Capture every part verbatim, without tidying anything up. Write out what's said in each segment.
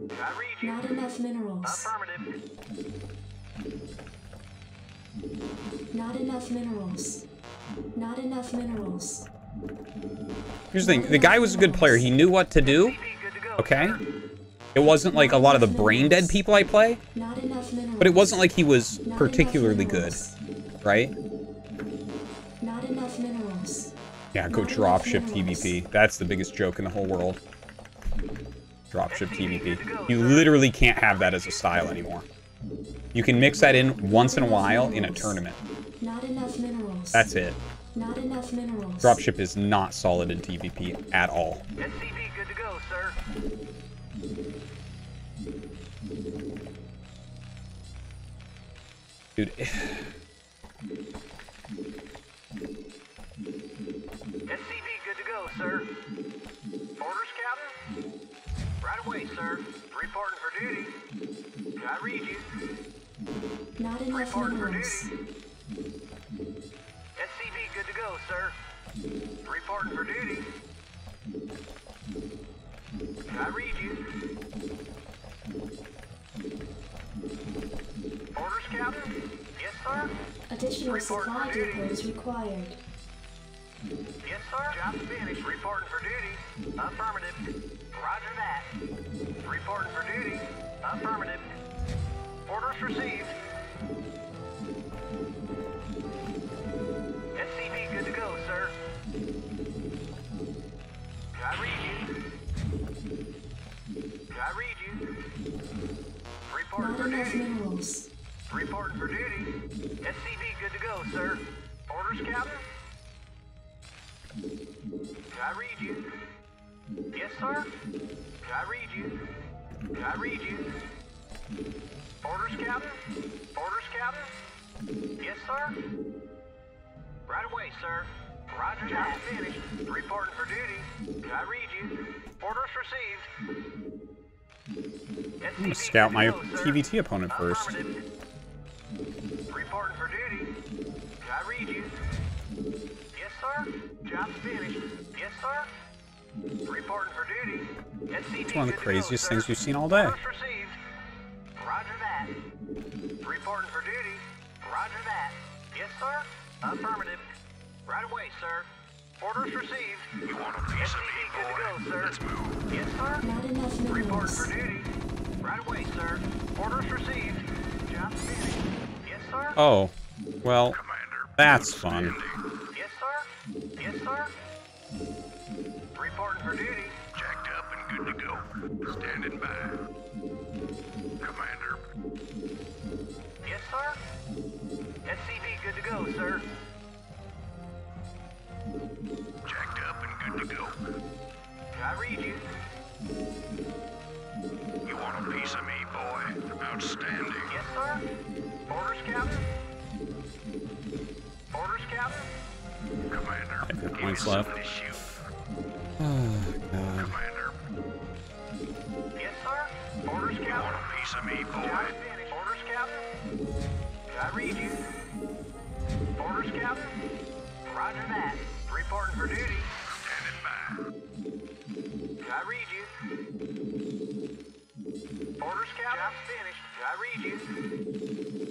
I read you. Not enough minerals. Affirmative. Not enough minerals. Not enough minerals. Here's the thing. The guy was a good player. He knew what to do. Good to go. Okay? It wasn't like a lot of the brain dead people I play. Not enough minerals. But it wasn't like he was Not particularly enough good. minerals. Right? Not enough minerals. Yeah, go Not dropship enough T V minerals. P. That's the biggest joke in the whole world. Dropship T V P. You literally can't have that as a style anymore. You can mix that in once in a while in a tournament. Not enough minerals. That's it. Not enough minerals. Dropship is not solid in T V P at all. S C V good to go, sir. Dude. S C V good to go, sir. Orders, Captain? Right away, sir. Reporting for duty. I read you. Not enough Reporting for minerals. duty. S C V good to go, sir. Reporting for duty. I read you. Orders, Captain? Yes, sir. Additional Report supply for duty. depot is required. Yes, sir. Job's finished. Reporting for duty. Affirmative. Roger that. Reporting for duty. Affirmative. Orders received. S C V good to go, sir. I read you. I read you. Reporting Not for enough duty. minerals. Reporting for duty. S C V good to go, sir. Orders, Captain? I read you. Yes, sir. I read you. I read you. Orders, Captain? Orders, Captain? Yes, sir. Right away, sir. Roger that. Finished. Reporting for duty. I read you. Orders received. I'm gonna scout my T V T opponent first. Reporting for duty. I read you. Yes, sir. Job's finished. Yes, sir. Reporting for duty. S C V It's one of the good to go, craziest sir. things we've seen all day. Orders received. Roger that. Reporting for duty. Roger that. Yes, sir. Affirmative. Right away, sir. Orders received. You want a piece of me, boy? Good to go, sir. Let's move. Yes, sir. Not enough Reporting minerals. for duty. Right away, sir. Orders received. Job finished. Yes, sir. Oh, well, Commander. that's fun. Yes, sir. Yes, sir. Reporting for duty. Jacked up and good to go. Standing by. Commander. Yes, sir. S C V good to go, sir. Jacked up and good to go. I read you. You want a piece of me, boy? Outstanding. Yes, sir. Orders, Captain. Orders, Captain. Commander. Five hit give me points left. something to shoot. Oh, God. Commander. Yes, sir. Orders, You want Captain. a piece of me, Job boy? finished. Orders, Captain. I read you. Orders, Captain. Roger that. Reporting for duty. Standing by. I read you. Orders, Captain. Job's finished. I read you.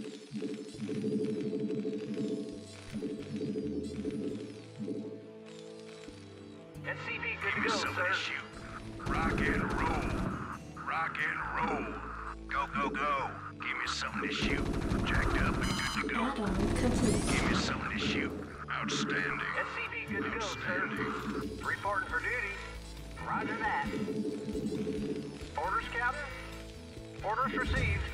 S C V good Give to me go, something sir. to shoot. Rock and roll. Rock and roll. Go, go, go. Give me something to shoot. Jacked up and good to go. Add-on complete. Give me something to shoot. Outstanding. S C V good to go, sir. Reporting for duty. Roger that. Orders, Captain. Orders received.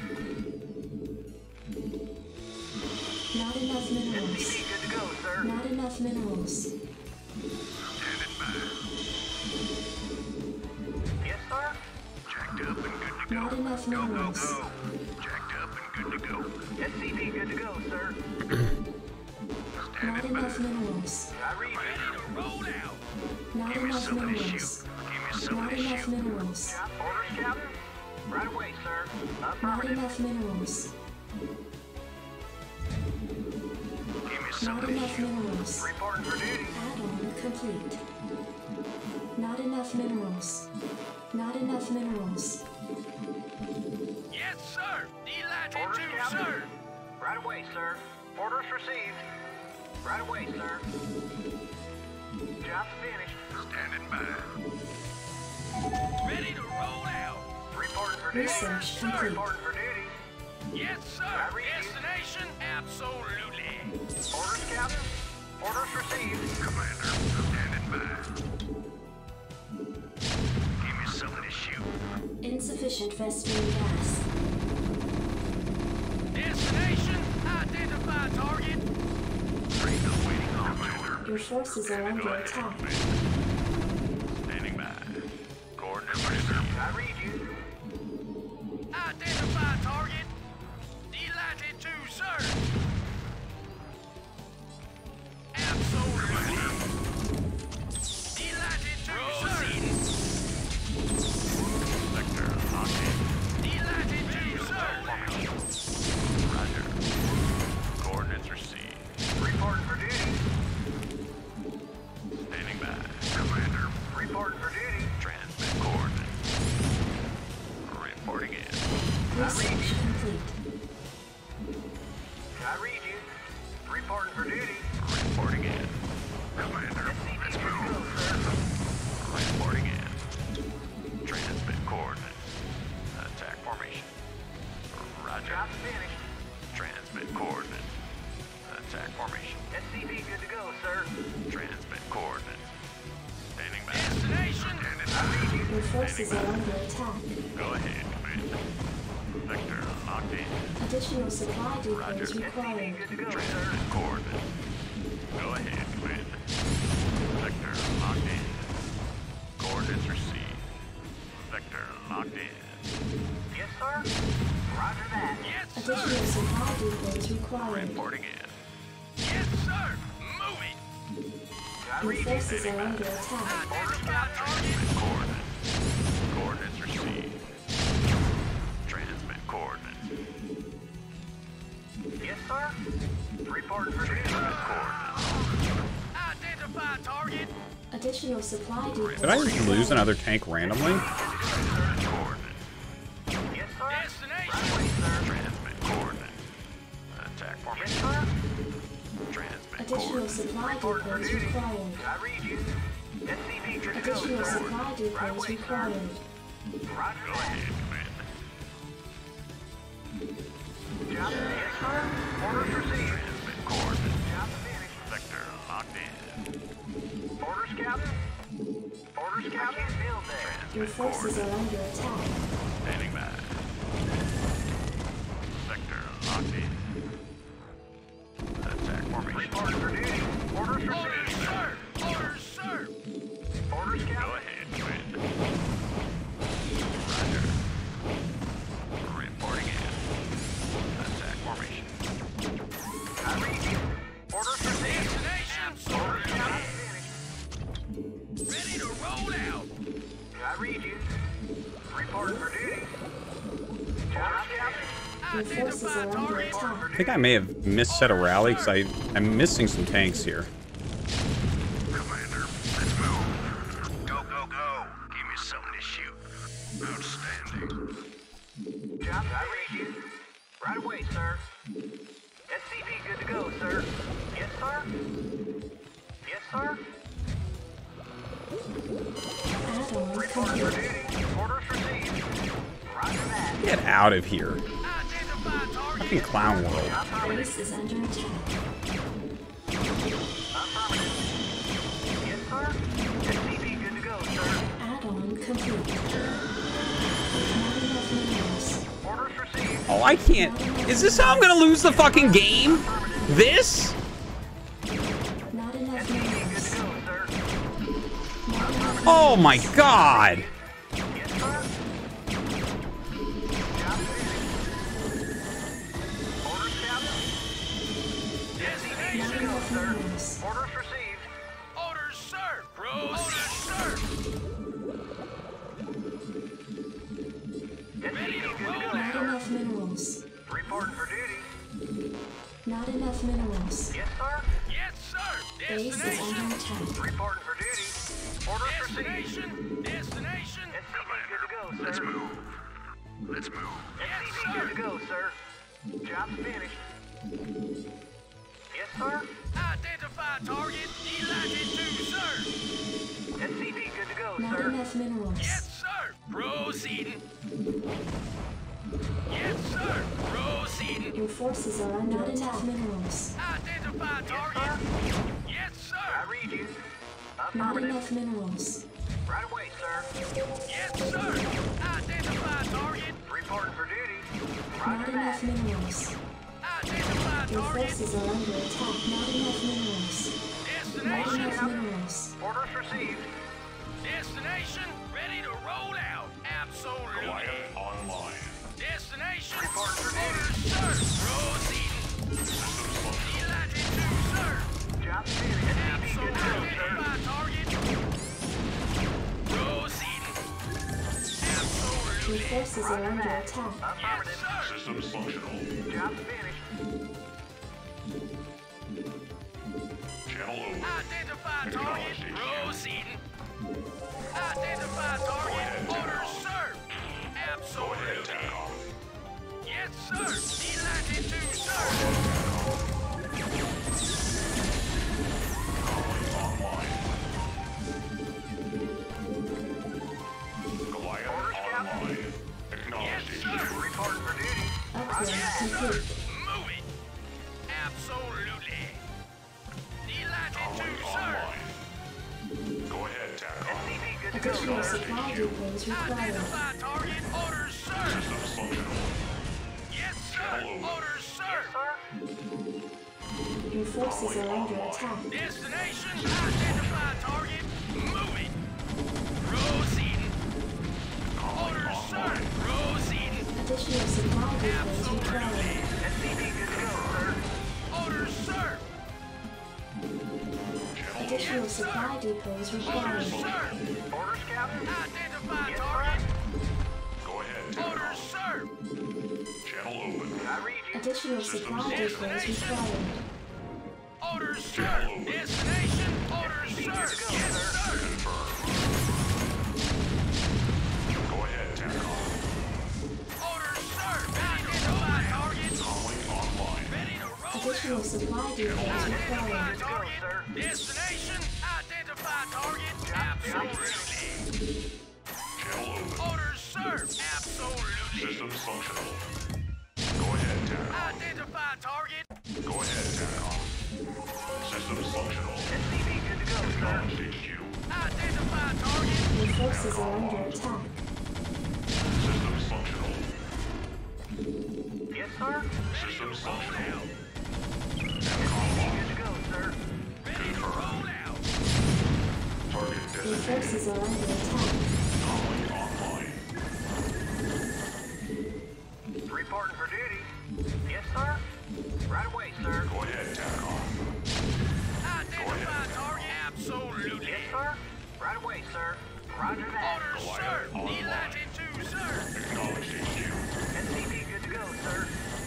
Not enough S C minerals. V good to go, sir. Not enough minerals. Standing by. Yes, sir. Jacked up and good to go. Not enough Go, go, minerals. go. Jacked up and good to go. S C V good to go, sir. Not Standing by. enough minerals. I read you. Roll out. Not Give me enough something to minerals. shoot. Give me Not something to enough shoot. minerals. Job orders, Captain. Right away, sir. Not Affirmative. enough minerals. Give me Not something to enough shoot. minerals. Reporting for duty. Add-on complete. Not enough minerals. Not enough minerals. Yes, sir. Delighted Orders, to Captain. serve. Right away, sir. Orders received. Right away, sir. Job's finished. Standing by. Ready to roll out. Reporting for duty. Research Sir, complete. reporting for duty. Yes, sir. I read you. Destination, absolutely. Orders, Captain. Orders received. Commander, standing by. Give me something to shoot. Insufficient Vespene gas. Destination, identify target. Freezer waiting on Commander. Your forces are under attack. Standing by. Coordinates received. I read you. Identify target. Delighted to serve. Absolutely. Delighted to serve. Sector locked in. Delighted to serve. Roger. Coordinates received. Reporting for duty. Standing by. Commander. Reporting for duty. Transmit coordinates. Reporting in. Research complete. I read you. Reporting for duty. Reporting in. Commander. Let's move. Reporting in. Transmit coordinates. Attack formation. Roger. Job's finished. Transmit coordinates. Attack formation. S C V good to go, sir. Transmit coordinates. Standing by. Destination. Your forces are under attack. Go ahead, Commander. Sector locked in. Additional supply depots Roger. required. Good to go, sir. Transmit coordinates. Go ahead, Commander. Sector locked in. Coordinates received. Sector locked in. Yes, sir. Roger that. Yes, Additional supply depots required. Reporting in. Yes, sir. Moving. I Your read you. forces are under attack. Identify target. Coordinates. Coordinates received. Transmit coordinates. Yes, sir. Reporting for duty. Coordinates. Identify target. Additional supply depots Did I just lose required. another tank randomly? Coordinates. Yes, sir. Destination. Right away, sir. Transmit coordinates. Attack Yes, formation. sir. Transmit Additional coordinates. supply Reporting for depots duty. required. I read you. S C V good to go, Additional sir. supply Right depots away, sir. required. Roger Go that. ahead, Commander. Job, yes, sir. Orders received. Transmit coordinates. Job finished. Sector locked in. Orders, Captain. Orders, Captain. I can't build that. Your Transmit forces coordinates. are under attack. Standing by. Sector locked in. Attack formation. Reporting for duty. Orders Orders, received. sir. Orders, sir. Orders, Go Captain. ahead, Commander. Roger. Reporting in. Attack formation. I read you. Orders received. Destination. Orders, Absolutely. Captain. Finished. Ready to roll out. I read you. Reporting for duty. Job, Captain. Your forces Identify are under target. attack. I think I may have misset a rally because I I'm missing some tanks here. Commander, let's move. Go, go, go. Give me something to shoot. Outstanding. Job, I read you. Right away, sir. S C V good to go, sir. Yes, sir. Yes, sir. Add-on Reporting for complete. duty. Orders received. Roger that. Get out of here. Identify target. Fucking clown world. Affirmative. Base is under attack. Affirmative. Yes, sir. S C V good to go, sir. Add-on complete. Not enough minerals. Orders received. Oh, I can't. Is this how I'm gonna lose the fucking game? This? Not S enough C V good minerals. to go, sir. Not enough Oh my god. Yes, sir. Job finished. Orders, Captain. S C V good Not to go, enough sir. minerals. Orders received. Orders, sir. Orders, sir. S C V good to go, Not sir. enough minerals. Reporting for duty. Not enough minerals. Yes, sir. Yes, sir. Base is Destination. under attack. Reporting for duty. Orders Destination! Destination! S C V good to go, Let's sir. move. Let's move. S C V good to go, sir. Job's finished. Yes, sir. Identify target. Delighted to, sir. S C V good to go, Not sir. enough minerals. Yes, sir. Proceeding. Yes, sir. Proceeding. Your forces are under Not enough minerals. Identify target. Yes, sir. I read you. Not Affirmative. enough minerals. Right away, sir. Yes, sir. Identify target. Reporting for duty. Not Roger enough that. minerals. Identify Your target. forces are under attack. Not enough minerals. Not Destination. enough minerals. Orders received. Destination. Ready to roll out. Absolutely. Goliath online. Destination. Report for duty. Orders, sir. Proceeding. Delighted to, sir. Job's finished. S C V good to go, sir. Identify target. Proceeding. Your Absolutely. forces are under attack. Yes, Affirmative. sir. Systems functional. Job's finished. Channel open. Identify target. Proceeding. Identify target. Orders, sir. Go ahead, Absolutely. TACOM. Yes, sir. Delighted to, sir. Calling online. Goliath Orders, Captain. online. Acknowledge Yes, the sir. issue. Reporting for duty. Upgrade complete. Move it. Absolutely. Delighted Calling to, sir. online. Go ahead, S TACOM. C V good to go, Additional sir. supply depots required. Identify target. Orders, sir. Systems functional. Yes, sir. Orders, sir. Yes, sir. Your forces are under attack. Destination. Identify target. Move it. Proceeding. Orders, sir. Proceeding. Additional supply depots required. Absolutely. S C V good to go, sir. Orders, sir. Channel Additional Yes, sir. supply depots Orders, required. sir. Orders, Captain. Identify Yes, target. Go ahead, Orders, TACOM. sir. Channel open. I read you. Additional supply depots required. Orders, sir. Destination. Orders, sir. Yes, sir. Confirm. Go ahead, TACOM. Orders, sir. Identify target. Calling online. Ready to roll Additional out. supply depots Identify required. target. sir. Destination. Identify target. Absolutely. Channel open. Orders, sir. Absolutely. Systems functional. Go ahead, TACOM. Identify target. Go ahead, TACOM. Systems functional. S C V good to go, sir. Acknowledge H Q. Identify target. Your forces are under attack. Systems functional. Yes, sir. Systems functional. TACOM good to go, sir. Ready to roll out. Target Your designated. forces are under attack. Calling online. Reporting for duty. Yes, sir. Right away, sir. Go ahead, TACOM. Identify target. Absolutely. Yes, sir. Right away, sir. Roger that. Orders, sir. Delighted to, sir. Acknowledge H Q. S C V good to go, sir.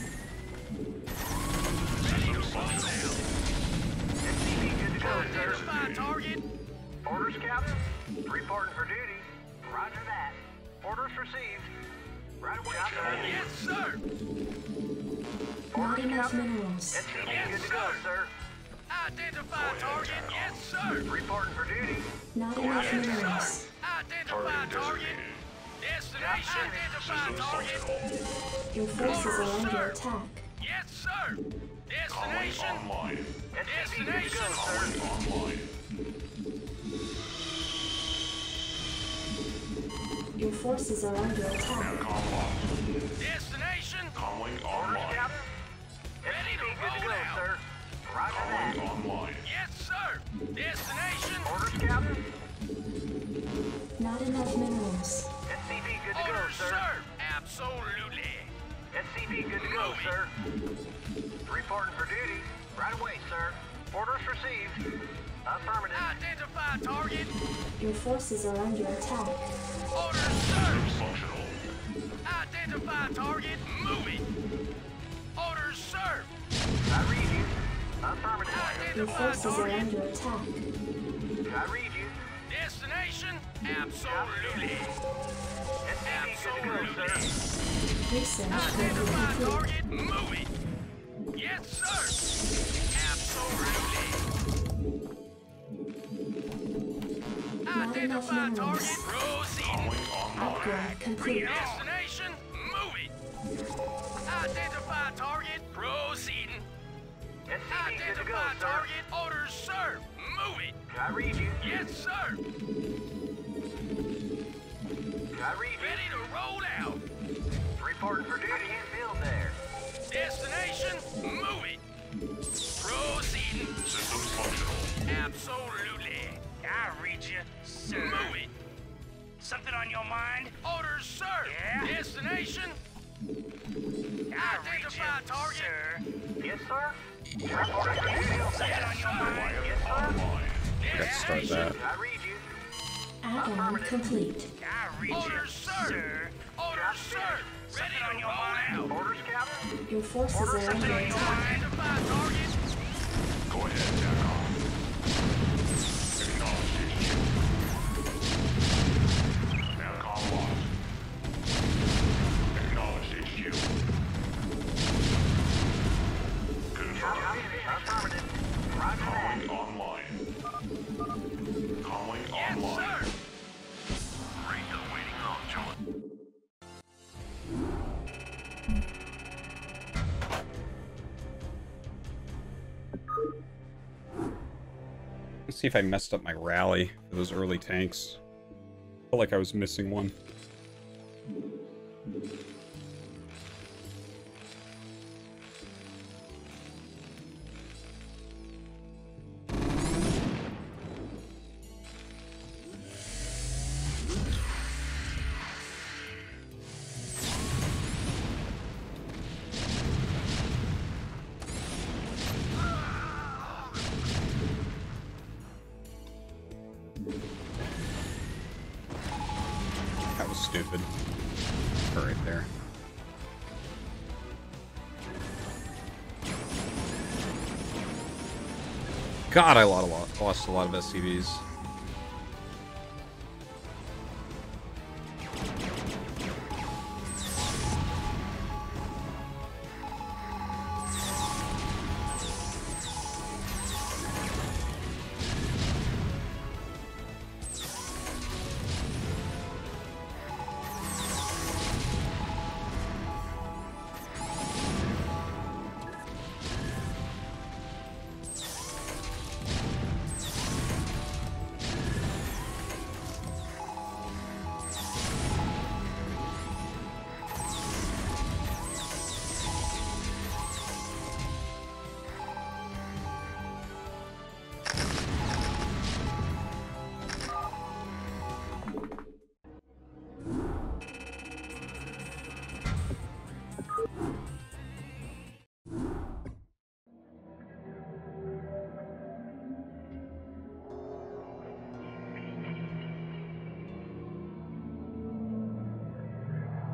Systems functional. S C V good to go, sir. Identify target. Orders, Captain. Reporting for duty. Roger that. Orders received. Right away, sir. Yes, sir. Not Orders, enough Captain. minerals. S C V good to go, sir. Identify target. Yes, sir. Reporting for duty. Not enough minerals. Identify Target target. designated. Destination. Identify Systems target. functional. Your forces are under attack. Yes, sir. Calling Destination. online. S C V good to go, sir. Calling online. Your forces are under attack. TACOM locked. Destination. Calling Orders, online. Captain. S C V good to go, sir. Roger Calling that. online. Yes, sir. Destination. Orders, Captain. Not enough minerals. S C V good to go, Orders, sir. sir. Absolutely. S C V good to go, sir. Reporting for duty. Right away, sir. Orders received. Affirmative. Identify target. Your forces are under attack. Orders, sir. Systems functional. Identify target. Move it. Orders, sir. I read you. Affirmative. Your Identify forces are target. under attack. I read you. Destination. Destination? Absolutely. S C V good to go, sir. Research program Identify complete. target. Move it. Yes, sir. Absolutely. Not enough Identify minerals. target. Proceeding. Calling online. Upgrade complete. Destination. Move it. Identify target. Proceeding. S C V good to go, Identify sir. target. Orders, sir. Move it. Can I read you? Yes, sir. Can I read Ready to roll out. you? Reporting for duty in field there. Destination. Move it. Proceeding. Systems functional. Absolutely. I read you, sir. Move it. Something on your mind? Orders, sir. Yeah? Destination. I read Identify you, target. sir. Yes, sir. Reporting for duty in field Something there. on your mind? Yes, sir. Online. Got to start that. Can I read you? Add-on complete. I read Orders, you, sir. sir. Orders, sir. Ready Something to on your roll mind? out. Orders, Captain? Your forces are under Something on your attack. mind? Identify target. Go ahead, TACOM. Acknowledged H Q. TACOM lost. Acknowledged H Q. Confirmed. Affirmative. Roger that. Calling online. Calling Yes, online. sir. Radio waiting on John. Let's see if I messed up my rally for those early tanks. Felt like I was missing one. That was stupid. Her right there. God, I lost a lot, lost a lot of S C Vs.